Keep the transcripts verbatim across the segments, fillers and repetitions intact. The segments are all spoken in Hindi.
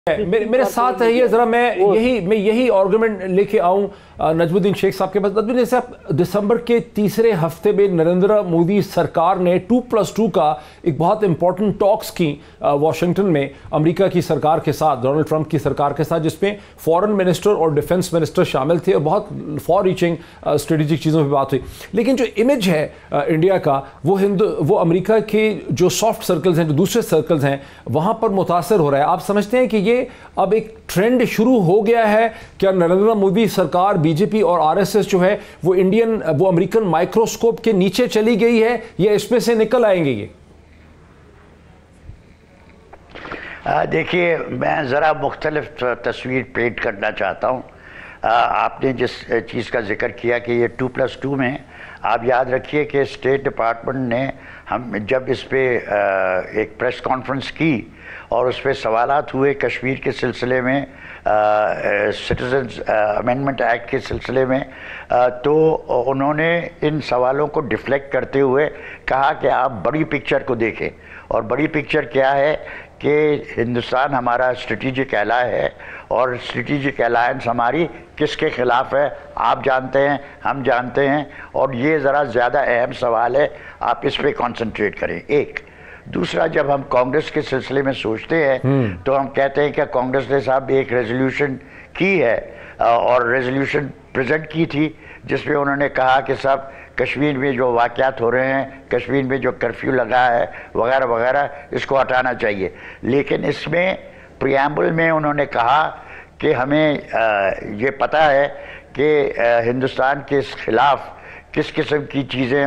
मेरे मेरे साथ है ये जरा मैं यही मैं यही आर्गुमेंट लेके आऊं नजमुद्दीन शेख साहब के पास। नजमुद्दीन साहब, दिसंबर के तीसरे हफ्ते में नरेंद्र मोदी सरकार ने टू प्लस टू का एक बहुत इंपॉर्टेंट टॉक्स की वाशिंगटन में अमेरिका की सरकार के साथ, डोनाल्ड ट्रंप की सरकार के साथ, जिसमें फॉरेन मिनिस्टर और डिफेंस मिनिस्टर शामिल थे और बहुत फॉर रीचिंग स्ट्रेटेजिक चीज़ों पर बात हुई। लेकिन जो इमेज है इंडिया का, वो हिंदू वो अमेरिका के जो सॉफ्ट सर्कल्स हैं, जो दूसरे सर्कल्स हैं, वहाँ पर मुतासर हो रहा है। आप समझते हैं कि ये अब एक ट्रेंड शुरू हो गया है? क्या नरेंद्र मोदी सरकार, बीजेपी और आरएसएस जो है वो इंडियन वो अमेरिकन माइक्रोस्कोप के नीचे चली गई है या इसमें से निकल आएंगे ये? देखिए, मैं ज़रा मुख्तलिफ तस्वीर पेंट करना चाहता हूँ। आपने जिस चीज़ का जिक्र किया कि ये टू प्लस टू में, आप याद रखिए कि स्टेट डिपार्टमेंट ने हम जब इस पर एक प्रेस कॉन्फ्रेंस की और उस पर सवालात हुए कश्मीर के सिलसिले में, सिटीजन्स अमेंडमेंट एक्ट के सिलसिले में, आ, तो उन्होंने इन सवालों को डिफ्लेक्ट करते हुए कहा कि आप बड़ी पिक्चर को देखें। और बड़ी पिक्चर क्या है कि हिंदुस्तान हमारा स्ट्रेटेजिक एलाय है और स्ट्रेटेजिक अलायंस हमारी किसके ख़िलाफ़ है आप जानते हैं, हम जानते हैं, और ये ज़रा ज़्यादा अहम सवाल है, आप इस पर कॉन्सेंट्रेट करें। एक दूसरा, जब हम कांग्रेस के सिलसिले में सोचते हैं तो हम कहते हैं कि कांग्रेस ने साहब एक रेजोल्यूशन की है और रेजोल्यूशन प्रेजेंट की थी जिसमें उन्होंने कहा कि साहब कश्मीर में जो वाक़यात हो रहे हैं, कश्मीर में जो कर्फ्यू लगा है वगैरह वगैरह, इसको हटाना चाहिए। लेकिन इसमें प्रियम्बल में उन्होंने कहा कि हमें ये पता है कि हिंदुस्तान के ख़िलाफ़ किस किस्म की चीज़ें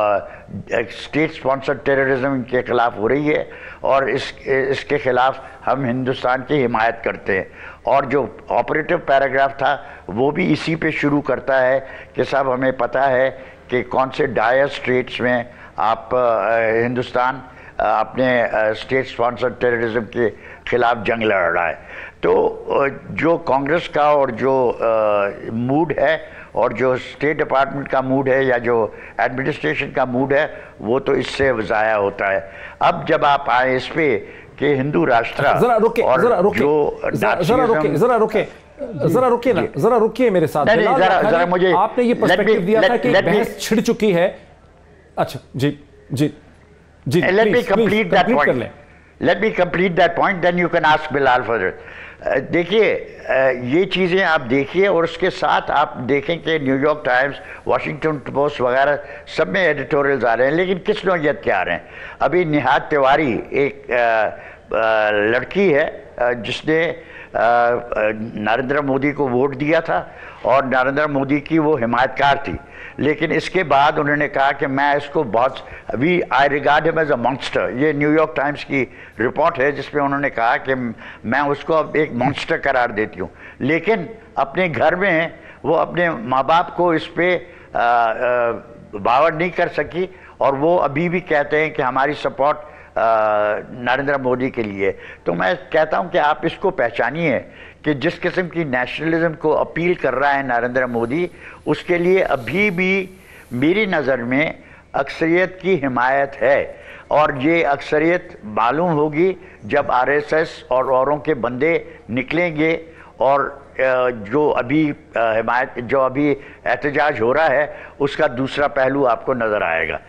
स्टेट स्पॉन्सर्ड टेररिज्म के ख़िलाफ़ हो रही है और इस इसके ख़िलाफ़ हम हिंदुस्तान की हिमायत करते हैं। और जो ऑपरेटिव पैराग्राफ था वो भी इसी पे शुरू करता है कि साहब हमें पता है कि कौन से डायर स्टेट्स में आप हिंदुस्तान अपने स्टेट स्पॉन्सर्ड टेररिज्म के ख़िलाफ़ जंग लड़ रहा है। तो जो कांग्रेस का और जो मूड है और जो स्टेट डिपार्टमेंट का मूड है या जो एडमिनिस्ट्रेशन का मूड है, वो तो इससे ज़ाया होता है। अब जब आप आए इस पे कि हिंदू राष्ट्र, जरा रुके जरा रुके जरा रुके जरा रुके जरा रुकिए ना, जरा रुकिए मेरे साथ। जरा जरा मुझे आपने ये पर्सपेक्टिव दिया था कि बहस छिड़ चुकी है। अच्छा जी जी जी, let me complete that point let me complete that point then you can ask Bilal further. देखिए, ये चीज़ें आप देखिए और उसके साथ आप देखें कि न्यूयॉर्क टाइम्स, वाशिंगटन पोस्ट वगैरह सब में एडिटोरियल्स आ रहे हैं, लेकिन किस नौयत के आ रहे हैं? अभी निहाद तिवारी एक आ, आ, लड़की है जिसने नरेंद्र मोदी को वोट दिया था और नरेंद्र मोदी की वो हिमायतकार थी, लेकिन इसके बाद उन्होंने कहा कि मैं इसको बहुत we I regard him as a monster. ये न्यूयॉर्क टाइम्स की रिपोर्ट है जिसमें उन्होंने कहा कि मैं उसको अब एक मॉन्स्टर करार देती हूँ। लेकिन अपने घर में वो अपने माँ बाप को इस पर बावर नहीं कर सकी और वो अभी भी कहते हैं कि हमारी सपोर्ट नरेंद्र मोदी के लिए। तो मैं कहता हूं कि आप इसको पहचानिए कि जिस किस्म की नेशनलिज्म को अपील कर रहा है नरेंद्र मोदी, उसके लिए अभी भी मेरी नज़र में अक्सरियत की हिमायत है। और ये अक्सरियत मालूम होगी जब आरएसएस और औरों के बंदे निकलेंगे और जो अभी हिमायत जो अभी एहतजाज हो रहा है उसका दूसरा पहलू आपको नज़र आएगा।